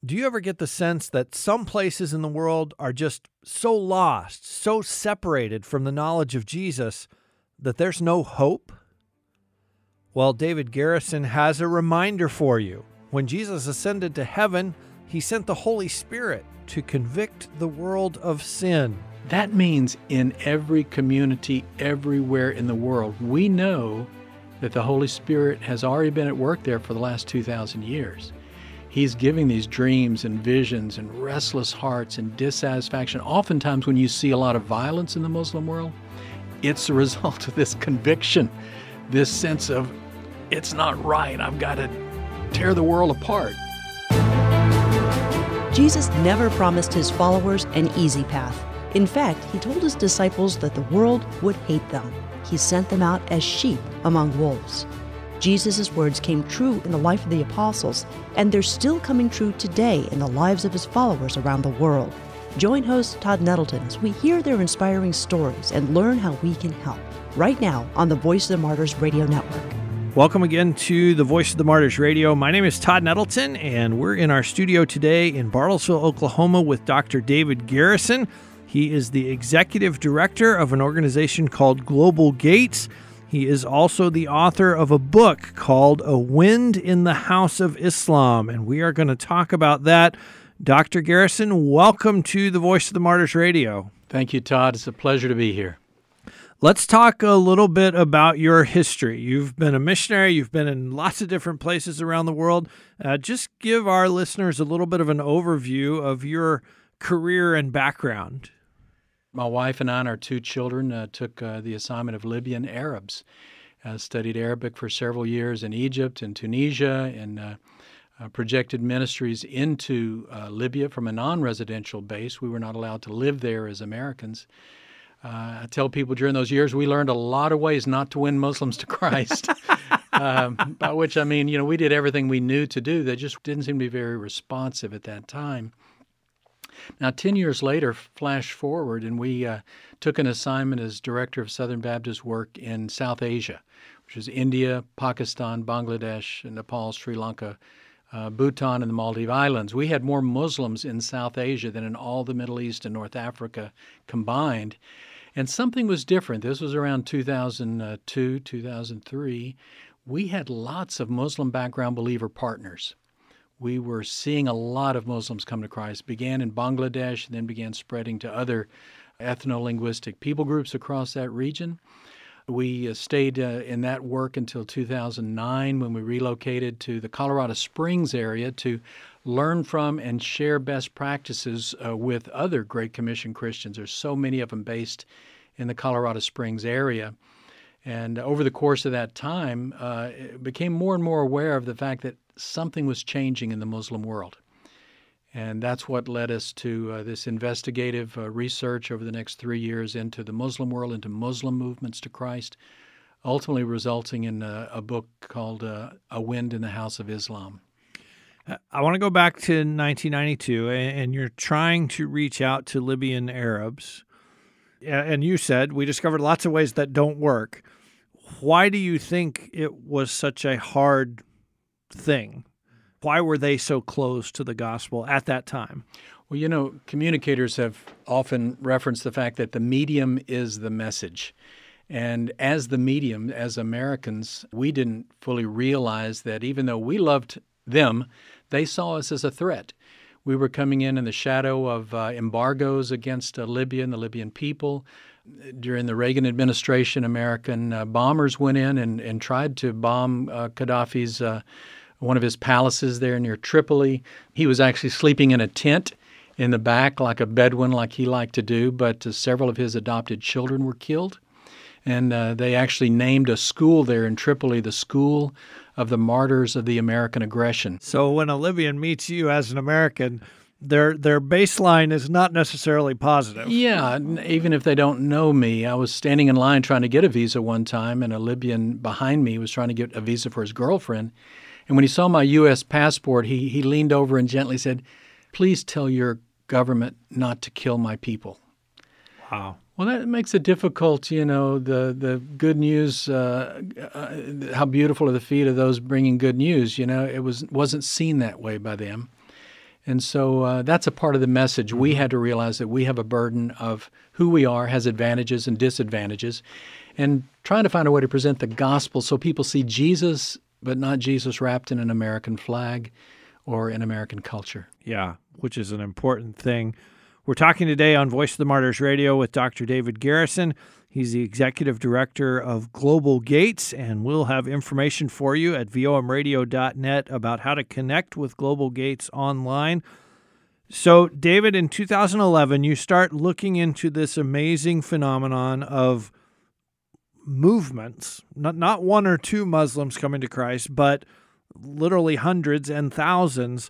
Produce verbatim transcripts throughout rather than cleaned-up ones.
Do you ever get the sense that some places in the world are just so lost, so separated from the knowledge of Jesus that there's no hope? Well, David Garrison has a reminder for you. When Jesus ascended to heaven, he sent the Holy Spirit to convict the world of sin. That means in every community, everywhere in the world, we know that the Holy Spirit has already been at work there for the last two thousand years. He's giving these dreams and visions and restless hearts and dissatisfaction. Oftentimes when you see a lot of violence in the Muslim world, it's a result of this conviction, this sense of, it's not right, I've got to tear the world apart. Jesus never promised his followers an easy path. In fact, he told his disciples that the world would hate them. He sent them out as sheep among wolves. Jesus' words came true in the life of the apostles, and they're still coming true today in the lives of his followers around the world. Join host Todd Nettleton as we hear their inspiring stories and learn how we can help. Right now on the Voice of the Martyrs Radio Network. Welcome again to the Voice of the Martyrs Radio. My name is Todd Nettleton, and we're in our studio today in Bartlesville, Oklahoma with Doctor David Garrison. He is the executive director of an organization called Global Gates. He is also the author of a book called A Wind in the House of Islam, and we are going to talk about that. Doctor Garrison, welcome to the Voice of the Martyrs Radio. Thank you, Todd. It's a pleasure to be here. Let's talk a little bit about your history. You've been a missionary. You've been in lots of different places around the world. Uh, just give our listeners a little bit of an overview of your career and background. My wife and I and our two children uh, took uh, the assignment of Libyan Arabs. Uh, studied Arabic for several years in Egypt and Tunisia, and uh, uh, projected ministries into uh, Libya from a non-residential base. We were not allowed to live there as Americans. Uh, I tell people during those years we learned a lot of ways not to win Muslims to Christ, um, by which I mean, you know, we did everything we knew to do. They just didn't seem to be very responsive at that time. Now, ten years later, flash forward, and we uh, took an assignment as director of Southern Baptist work in South Asia, which is India, Pakistan, Bangladesh, Nepal, Sri Lanka, uh, Bhutan, and the Maldive Islands. We had more Muslims in South Asia than in all the Middle East and North Africa combined. And something was different. This was around two thousand two, two thousand three. We had lots of Muslim background believer partners. We were seeing a lot of Muslims come to Christ. Began in Bangladesh, and then began spreading to other ethno-linguistic people groups across that region. We uh, stayed uh, in that work until two thousand nine, when we relocated to the Colorado Springs area to learn from and share best practices uh, with other Great Commission Christians. There's so many of them based in the Colorado Springs area. And over the course of that time, uh, it became more and more aware of the fact that something was changing in the Muslim world. And that's what led us to uh, this investigative uh, research over the next three years into the Muslim world, into Muslim movements to Christ, ultimately resulting in a, a book called uh, A Wind in the House of Islam. I want to go back to nineteen ninety-two, and you're trying to reach out to Libyan Arabs. And you said, we discovered lots of ways that don't work. Why do you think it was such a hard thing? Why were they so close to the gospel at that time? Well, you know, communicators have often referenced the fact that the medium is the message. And as the medium, as Americans, we didn't fully realize that even though we loved them, they saw us as a threat. We were coming in in the shadow of uh, embargoes against uh, Libya and the Libyan people. During the Reagan administration, American uh, bombers went in and, and tried to bomb uh, Gaddafi's uh, one of his palaces there near Tripoli. He was actually sleeping in a tent in the back like a Bedouin, like he liked to do, but uh, several of his adopted children were killed. And uh, they actually named a school there in Tripoli the School of the Martyrs of the American Aggression. So when a Libyan meets you as an American, their their baseline is not necessarily positive. Yeah, even if they don't know me. I was standing in line trying to get a visa one time, and a Libyan behind me was trying to get a visa for his girlfriend. And when he saw my U S passport, he, he leaned over and gently said, "Please tell your government not to kill my people." Wow. Well, that makes it difficult, you know, the, the good news, uh, uh, how beautiful are the feet of those bringing good news. You know, it was, wasn't seen that way by them. And so uh, that's a part of the message. We had to realize that we have a burden of who we are, has advantages and disadvantages, and trying to find a way to present the gospel so people see Jesus, but not Jesus wrapped in an American flag or in American culture. Yeah, which is an important thing. We're talking today on Voice of the Martyrs Radio with Doctor David Garrison. He's the executive director of Global Gates, and we'll have information for you at V O M radio dot net about how to connect with Global Gates online. So, David, in two thousand eleven, you start looking into this amazing phenomenon of movements, not, not one or two Muslims coming to Christ, but literally hundreds and thousands.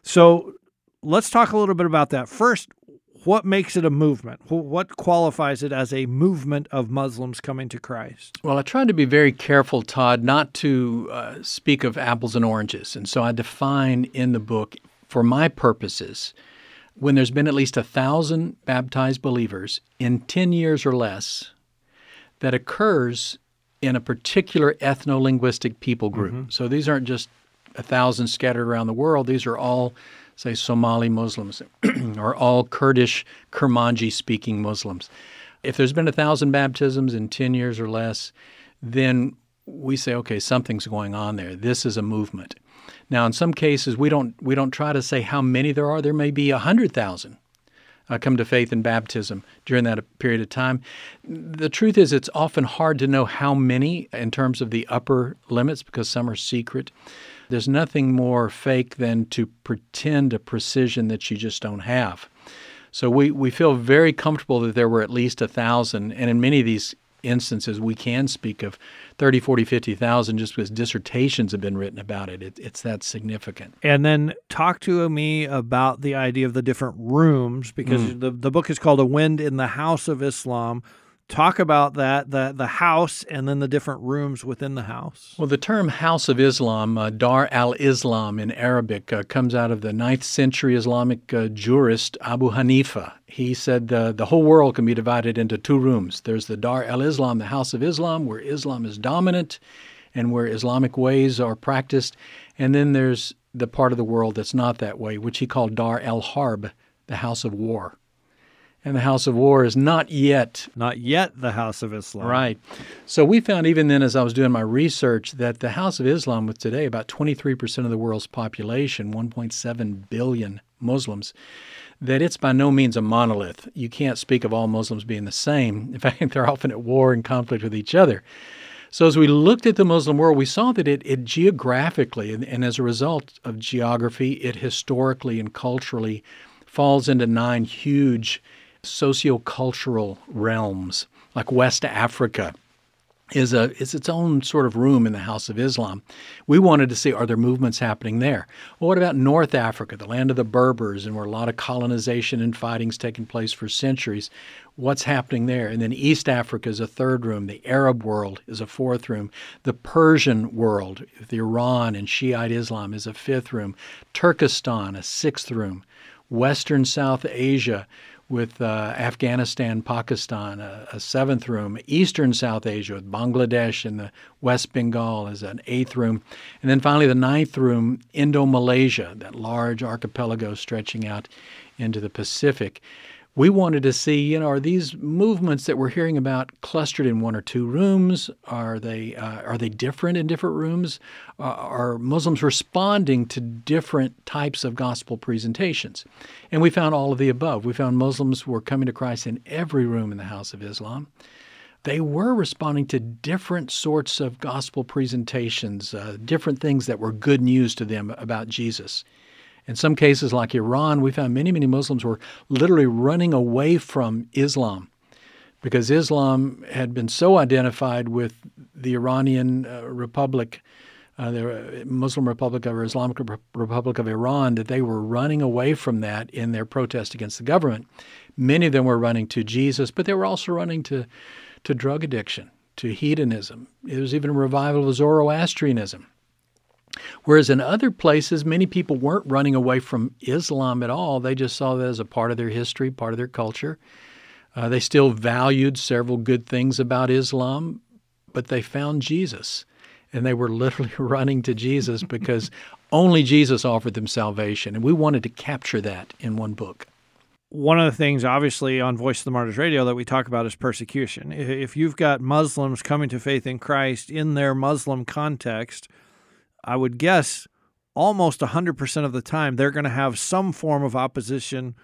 So let's talk a little bit about that. First, what makes it a movement? What qualifies it as a movement of Muslims coming to Christ? Well, I tried to be very careful, Todd, not to uh, speak of apples and oranges. And so I define in the book, for my purposes, when there's been at least a thousand baptized believers in ten years or less, that occurs in a particular ethno-linguistic people group. Mm-hmm. So these aren't just a thousand scattered around the world. These are all, say, Somali Muslims or all Kurdish, Kurmanji-speaking Muslims. If there's been a thousand baptisms in ten years or less, then we say, okay, something's going on there. This is a movement. Now, in some cases, we don't we don't try to say how many there are. There may be a hundred thousand uh, come to faith in baptism during that period of time. The truth is, it's often hard to know how many in terms of the upper limits because some are secret. There's nothing more fake than to pretend a precision that you just don't have. So we, we feel very comfortable that there were at least a thousand, and in many of these instances we can speak of thirty, forty, fifty thousand just because dissertations have been written about it. it. It's that significant. And then talk to me about the idea of the different rooms, because mm. the, the book is called A Wind in the House of Islam. Talk about that, the the house, and then the different rooms within the house. Well, the term House of Islam, uh, Dar al-Islam in Arabic, uh, comes out of the ninth century Islamic uh, jurist Abu Hanifa. He said uh, the whole world can be divided into two rooms. There's the Dar al-Islam, the House of Islam, where Islam is dominant and where Islamic ways are practiced. And then there's the part of the world that's not that way, which he called Dar al-Harb, the House of War. And the House of War is not yet. Not yet the House of Islam. Right. So we found even then as I was doing my research that the House of Islam with today about twenty-three percent of the world's population, one point seven billion Muslims, that it's by no means a monolith. You can't speak of all Muslims being the same. In fact, they're often at war and conflict with each other. So as we looked at the Muslim world, we saw that it, it geographically, and, and as a result of geography, it historically and culturally falls into nine huge sociocultural realms, like West Africa is a is its own sort of room in the House of Islam. We wanted to see, are there movements happening there? Well, what about North Africa, the land of the Berbers, and where a lot of colonization and fighting's taken place for centuries? What's happening there? And then East Africa is a third room. The Arab world is a fourth room. The Persian world, the Iran and Shiite Islam, is a fifth room. Turkestan, a sixth room. Western South Asia, with uh, Afghanistan, Pakistan, a, a seventh room. Eastern South Asia with Bangladesh and the West Bengal is an eighth room. And then finally the ninth room, Indo-Malaysia, that large archipelago stretching out into the Pacific. We wanted to see, you know, are these movements that we're hearing about clustered in one or two rooms? Are they uh, are they different in different rooms? Uh, are Muslims responding to different types of gospel presentations? And we found all of the above. We found Muslims were coming to Christ in every room in the House of Islam. They were responding to different sorts of gospel presentations, uh, different things that were good news to them about Jesus. In some cases, like Iran, we found many, many Muslims were literally running away from Islam because Islam had been so identified with the Iranian uh, Republic, uh, the Muslim Republic or Islamic Republic of Iran, that they were running away from that in their protest against the government. Many of them were running to Jesus, but they were also running to, to drug addiction, to hedonism. There was even a revival of Zoroastrianism. Whereas in other places, many people weren't running away from Islam at all. They just saw that as a part of their history, part of their culture. Uh, they still valued several good things about Islam, but they found Jesus. And they were literally running to Jesus because only Jesus offered them salvation, and we wanted to capture that in one book. One of the things, obviously, on Voice of the Martyrs Radio that we talk about is persecution. If you've got Muslims coming to faith in Christ in their Muslim context, I would guess almost one hundred percent of the time they're going to have some form of opposition,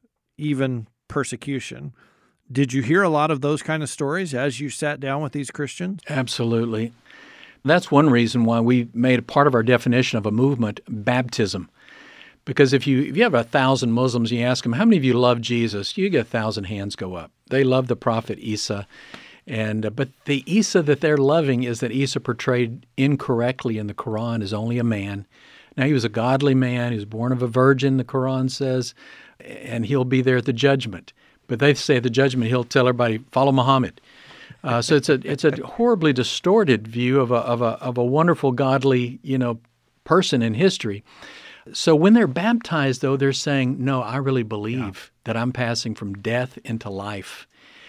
even persecution. Did you hear a lot of those kind of stories as you sat down with these Christians? Absolutely. That's one reason why we made a part of our definition of a movement baptism. Because if you if you have a thousand Muslims and you ask them, how many of you love Jesus? You get a thousand hands go up. They love the prophet Isa. And uh, but the Isa that they're loving is that Isa portrayed incorrectly in the Quran as only a man. Now, he was a godly man. He was born of a virgin, the Quran says, and he'll be there at the judgment. But they say at the judgment, he'll tell everybody, follow Muhammad. Uh, so it's a it's a horribly distorted view of a of a of a wonderful, godly, you know, person in history. So when they're baptized, though, they're saying, no, I really believe yeah. that I'm passing from death into life.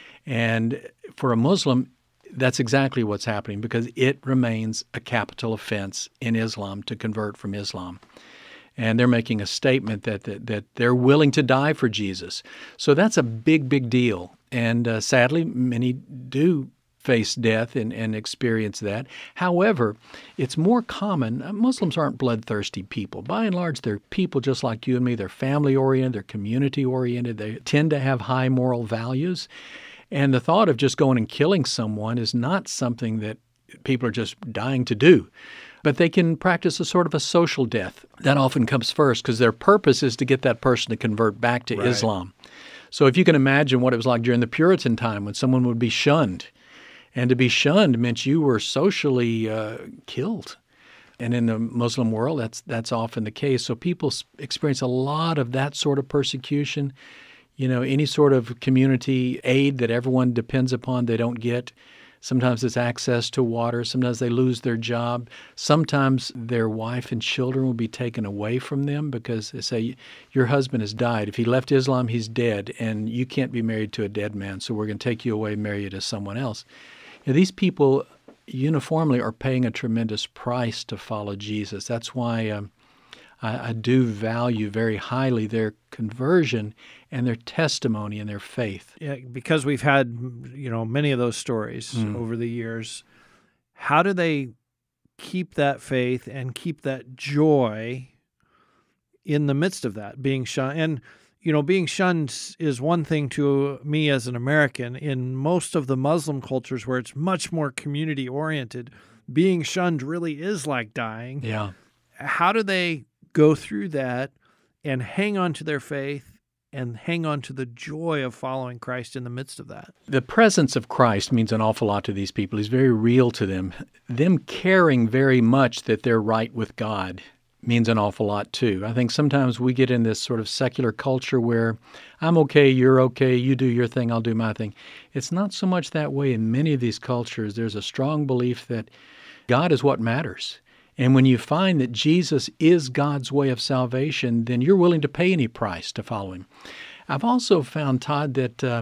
And for a Muslim, that's exactly what's happening, because it remains a capital offense in Islam to convert from Islam. And they're making a statement that that, that they're willing to die for Jesus. So that's a big, big deal. And uh, sadly, many do face death and, and experience that. However, it's more common. Muslims aren't bloodthirsty people. By and large, they're people just like you and me. They're family-oriented. They're community-oriented. They tend to have high moral values. And the thought of just going and killing someone is not something that people are just dying to do. But they can practice a sort of a social death. That often comes first because their purpose is to get that person to convert back to Right. Islam. So if you can imagine what it was like during the Puritan time when someone would be shunned, and to be shunned meant you were socially uh, killed. And in the Muslim world, that's that's often the case. So people experience a lot of that sort of persecution. You know, any sort of community aid that everyone depends upon, they don't get. Sometimes it's access to water. Sometimes they lose their job. Sometimes their wife and children will be taken away from them because they say, your husband has died. If he left Islam, he's dead, and you can't be married to a dead man, so we're going to take you away and marry you to someone else. You know, these people uniformly are paying a tremendous price to follow Jesus. That's why um, I, I do value very highly their conversion and their testimony and their faith. Yeah, because we've had, you know, many of those stories Mm. over the years. How do they keep that faith and keep that joy in the midst of that, being shunned? And, you know, being shunned is one thing to me as an American. In most of the Muslim cultures where it's much more community-oriented, being shunned really is like dying. Yeah. How do they go through that and hang on to their faith and hang on to the joy of following Christ in the midst of that? The presence of Christ means an awful lot to these people. He's very real to them. Them caring very much that they're right with God means an awful lot too. I think sometimes we get in this sort of secular culture where I'm okay, you're okay, you do your thing, I'll do my thing. It's not so much that way in many of these cultures. There's a strong belief that God is what matters. And when you find that Jesus is God's way of salvation, then you're willing to pay any price to follow him. I've also found, Todd, that uh,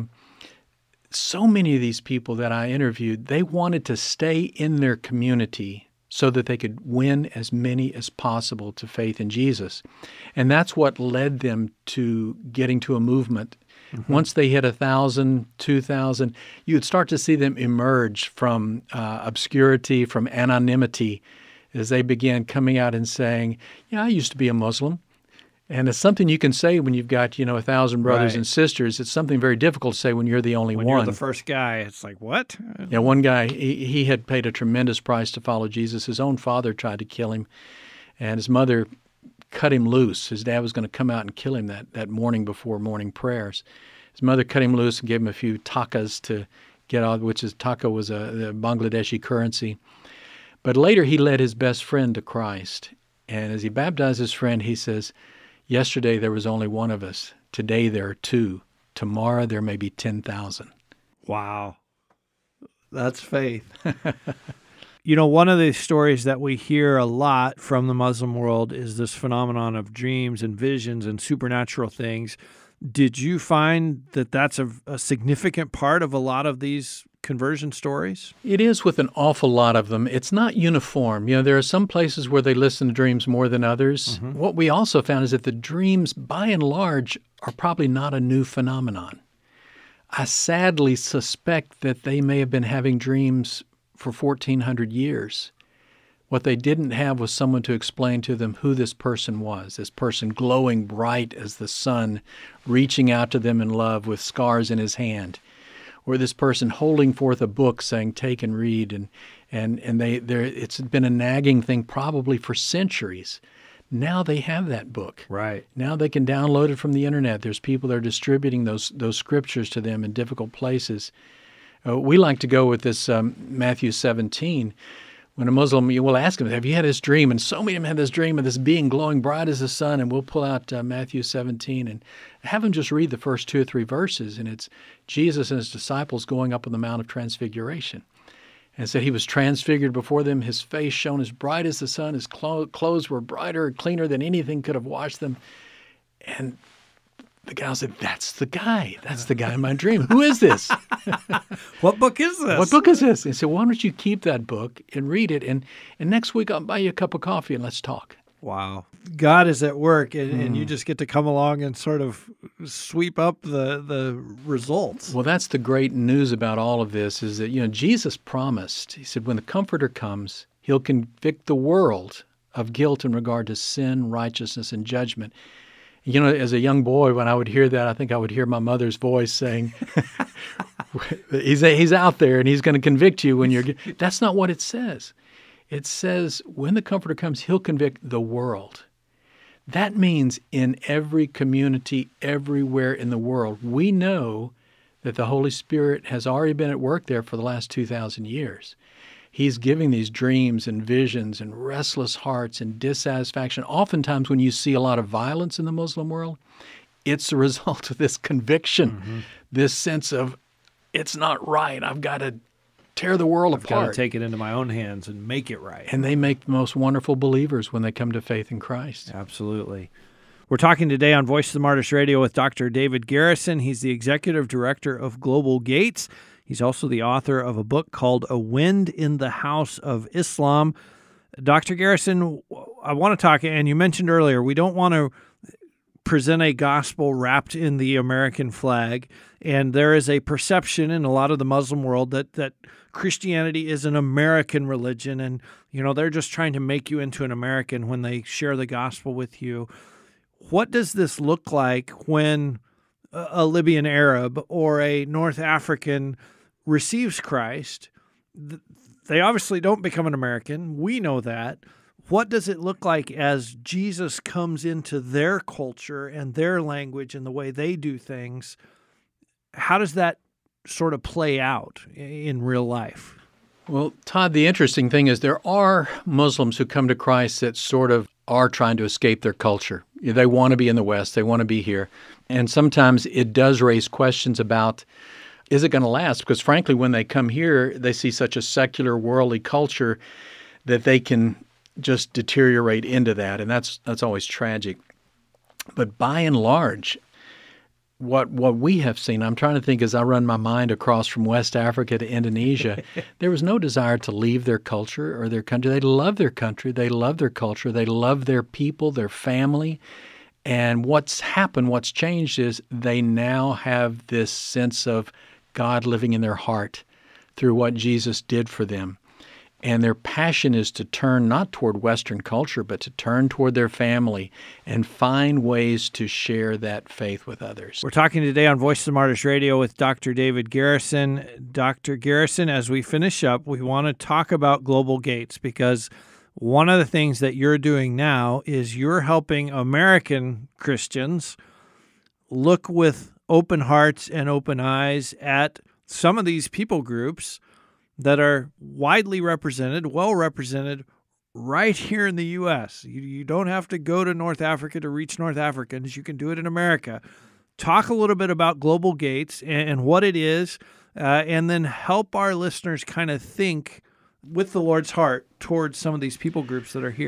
so many of these people that I interviewed, they wanted to stay in their community so that they could win as many as possible to faith in Jesus. And that's what led them to getting to a movement. Mm-hmm. Once they hit one thousand, two thousand, you'd start to see them emerge from uh, obscurity, from anonymity, as they began coming out and saying, yeah, I used to be a Muslim. And it's something you can say when you've got, you know, a thousand brothers Right. and sisters. It's something very difficult to say when you're the only When one. you're the first guy, it's like, what? Yeah, one guy, he, he had paid a tremendous price to follow Jesus. His own father tried to kill him, and his mother cut him loose. His dad was going to come out and kill him that, that morning before morning prayers. His mother cut him loose and gave him a few takas to get out, which is, taka was a, a Bangladeshi currency. But later he led his best friend to Christ. And as he baptized his friend, he says, yesterday there was only one of us. Today there are two. Tomorrow there may be ten thousand. Wow. That's faith. You know, one of the stories that we hear a lot from the Muslim world is this phenomenon of dreams and visions and supernatural things. Did you find that that's a, a significant part of a lot of these conversion stories? It is with an awful lot of them. It's not uniform. You know, there are some places where they listen to dreams more than others. Mm-hmm. What we also found is that the dreams, by and large, are probably not a new phenomenon. I sadly suspect that they may have been having dreams for fourteen hundred years. What they didn't have was someone to explain to them who this person was, this person glowing bright as the sun, reaching out to them in love with scars in his hand, or this person holding forth a book saying, take and read. And and and they it's been a nagging thing probably for centuries. Now they have that book. Right. Now they can download it from the internet. There's people that are distributing those those scriptures to them in difficult places. Uh, we like to go with this um, Matthew seventeen. When a Muslim, you will ask him, have you had this dream? And so many of them had this dream of this being glowing bright as the sun, and we'll pull out uh, Matthew seventeen and have them just read the first two or three verses, and it's Jesus and his disciples going up on the Mount of Transfiguration. And it said he was transfigured before them, his face shone as bright as the sun, his clo- clothes were brighter and cleaner than anything could have washed them. And the guy said, that's the guy. That's the guy in my dream. Who is this? What book is this? What book is this? And he said, why don't you keep that book and read it, and, and next week I'll buy you a cup of coffee and let's talk. Wow. God is at work, and, mm. and you just get to come along and sort of sweep up the, the results. Well, that's the great news about all of this is that, you know, Jesus promised, he said, when the Comforter comes, he'll convict the world of guilt in regard to sin, righteousness, and judgment. You know, as a young boy, when I would hear that, I think I would hear my mother's voice saying, he's, he's out there and he's going to convict you when you're... That's not what it says. It says when the Comforter comes, he'll convict the world. That means in every community, everywhere in the world, we know that the Holy Spirit has already been at work there for the last two thousand years. He's giving these dreams and visions and restless hearts and dissatisfaction. Oftentimes when you see a lot of violence in the Muslim world, it's the result of this conviction, mm-hmm. this sense of, it's not right. I've got to tear the world I've apart. I've got to take it into my own hands and make it right. And they make the most wonderful believers when they come to faith in Christ. Absolutely. We're talking today on Voice of the Martyrs Radio with Doctor David Garrison. He's the Executive Director of Global Gates. He's also the author of a book called A Wind in the House of Islam. Doctor Garrison, I want to talk, and you mentioned earlier, we don't want to present a gospel wrapped in the American flag, and there is a perception in a lot of the Muslim world that that Christianity is an American religion, and you know they're just trying to make you into an American when they share the gospel with you. What does this look like when a Libyan Arab or a North African receives Christ? They obviously don't become an American. We know that. What does it look like as Jesus comes into their culture and their language and the way they do things? How does that sort of play out in real life? Well, Todd, the interesting thing is there are Muslims who come to Christ that sort of are trying to escape their culture. They want to be in the West. They want to be here. And sometimes it does raise questions about, is it going to last? Because frankly, when they come here, they see such a secular, worldly culture that they can just deteriorate into that, and that's that's always tragic. But by and large, what what we have seen, I'm trying to think as I run my mind across from West Africa to Indonesia, there was no desire to leave their culture or their country. They love their country, they love their culture, they love their people, their family. And what's happened, what's changed is they now have this sense of God living in their heart through what Jesus did for them. And their passion is to turn not toward Western culture, but to turn toward their family and find ways to share that faith with others. We're talking today on Voice of the Martyrs Radio with Doctor David Garrison. Doctor Garrison, as we finish up, we want to talk about Global Gates, because one of the things that you're doing now is you're helping American Christians look with open hearts and open eyes at some of these people groups that are widely represented, well represented, right here in the U S. You, you don't have to go to North Africa to reach North Africans. You can do it in America. Talk a little bit about Global Gates and, and what it is, uh, and then help our listeners kind of think with the Lord's heart towards some of these people groups that are here.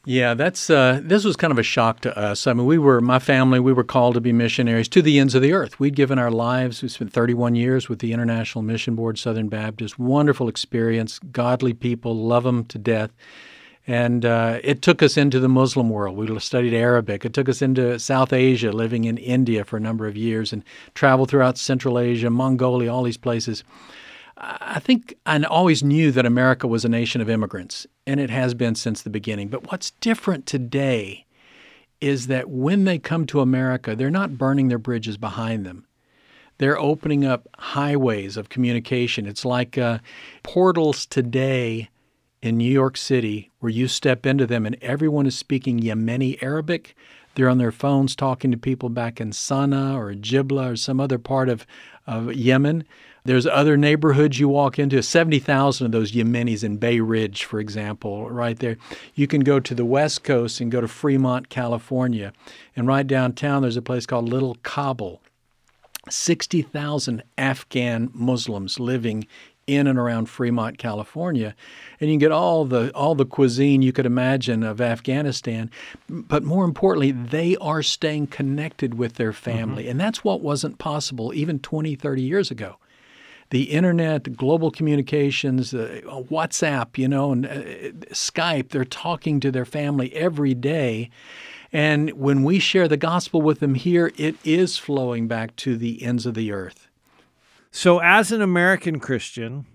Yeah, that's uh, this was kind of a shock to us. I mean, we were, my family, we were called to be missionaries to the ends of the earth. We'd given our lives. We spent thirty-one years with the International Mission Board, Southern Baptist. Wonderful experience, godly people, love them to death. And uh, it took us into the Muslim world. We studied Arabic. It took us into South Asia, living in India for a number of years, and traveled throughout Central Asia, Mongolia, all these places. I think I always knew that America was a nation of immigrants, and it has been since the beginning. But what's different today is that when they come to America, they're not burning their bridges behind them. They're opening up highways of communication. It's like uh, portals today in New York City where you step into them and everyone is speaking Yemeni Arabic. They're on their phones talking to people back in Sana'a or Jibla or some other part of, of Yemen. There's other neighborhoods you walk into, seventy thousand of those Yemenis in Bay Ridge, for example, right there. You can go to the West Coast and go to Fremont, California. And right downtown, there's a place called Little Kabul. sixty thousand Afghan Muslims living in and around Fremont, California. And you can get all the all the cuisine you could imagine of Afghanistan. But more importantly, they are staying connected with their family. Mm-hmm. And that's what wasn't possible even twenty, thirty years ago. The internet, global communications, uh, WhatsApp, you know, and uh, Skype, they're talking to their family every day. And when we share the gospel with them here, it is flowing back to the ends of the earth. So as an American Christian,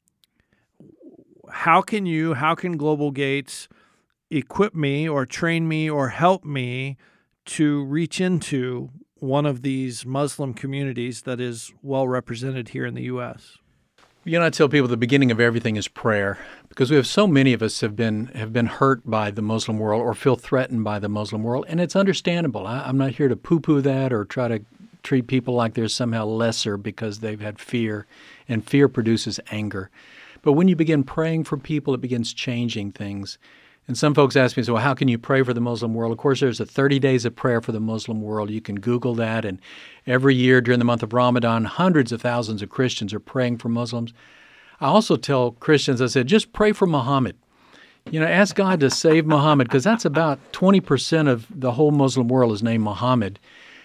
how can you, how can Global Gates equip me or train me or help me to reach into one of these Muslim communities that is well represented here in the U S? You know, I tell people the beginning of everything is prayer, because we have so many of us have been have been hurt by the Muslim world or feel threatened by the Muslim world, and it's understandable. I, I'm not here to poo-poo that or try to treat people like they're somehow lesser because they've had fear, and fear produces anger. But when you begin praying for people, it begins changing things. And some folks ask me, so well, how can you pray for the Muslim world? Of course, there's a thirty days of prayer for the Muslim world. You can Google that. And every year during the month of Ramadan, hundreds of thousands of Christians are praying for Muslims. I also tell Christians, I said, just pray for Muhammad. You know, ask God to save Muhammad, because that's about twenty percent of the whole Muslim world is named Muhammad.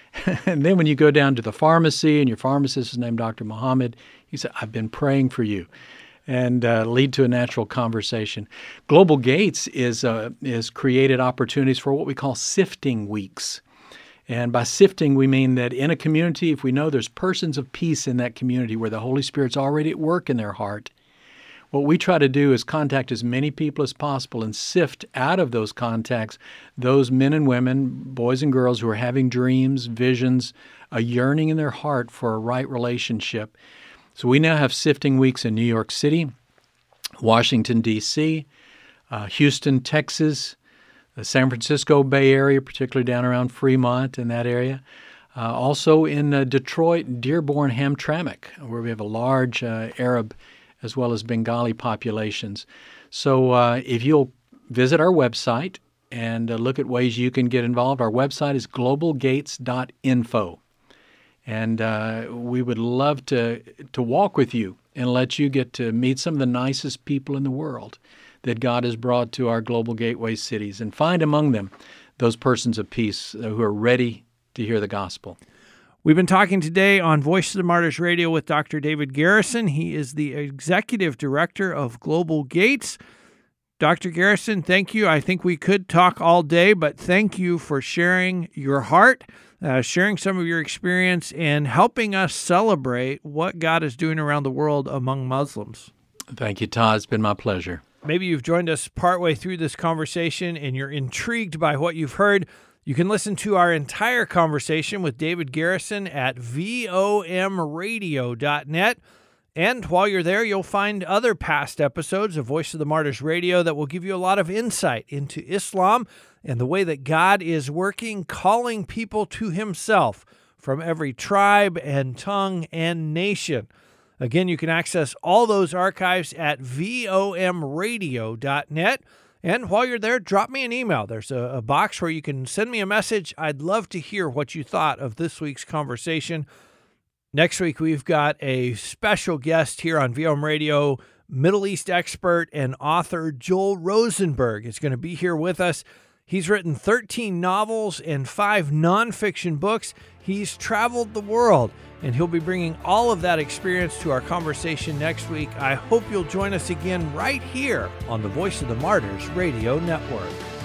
And then when you go down to the pharmacy and your pharmacist is named Doctor Muhammad, you say, I've been praying for you. And uh, lead to a natural conversation. Global Gates is uh, is created opportunities for what we call sifting weeks. And by sifting, we mean that in a community, if we know there's persons of peace in that community where the Holy Spirit's already at work in their heart, what we try to do is contact as many people as possible and sift out of those contacts those men and women, boys and girls who are having dreams, visions, a yearning in their heart for a right relationship. So we now have sifting weeks in New York City, Washington, D C, uh, Houston, Texas, the San Francisco Bay Area, particularly down around Fremont and that area. Uh, also in uh, Detroit, Dearborn, Hamtramck, where we have a large uh, Arab as well as Bengali populations. So uh, if you'll visit our website and uh, look at ways you can get involved, our website is global gates dot info. And uh, we would love to to walk with you and let you get to meet some of the nicest people in the world that God has brought to our global gateway cities, and find among them those persons of peace who are ready to hear the gospel. We've been talking today on Voice of the Martyrs Radio with Doctor David Garrison. He is the Executive Director of Global Gates. Doctor Garrison, thank you. I think we could talk all day, but thank you for sharing your heart, uh, sharing some of your experience, and helping us celebrate what God is doing around the world among Muslims. Thank you, Todd. It's been my pleasure. Maybe you've joined us partway through this conversation and you're intrigued by what you've heard. You can listen to our entire conversation with David Garrison at vom radio dot net. And while you're there, you'll find other past episodes of Voice of the Martyrs Radio that will give you a lot of insight into Islam and the way that God is working, calling people to himself from every tribe and tongue and nation. Again, you can access all those archives at vom radio dot net. And while you're there, drop me an email. There's a, a box where you can send me a message. I'd love to hear what you thought of this week's conversation. Next week, we've got a special guest here on V O M Radio, Middle East expert and author Joel Rosenberg is going to be here with us. He's written thirteen novels and five nonfiction books. He's traveled the world, and he'll be bringing all of that experience to our conversation next week. I hope you'll join us again right here on the Voice of the Martyrs Radio Network.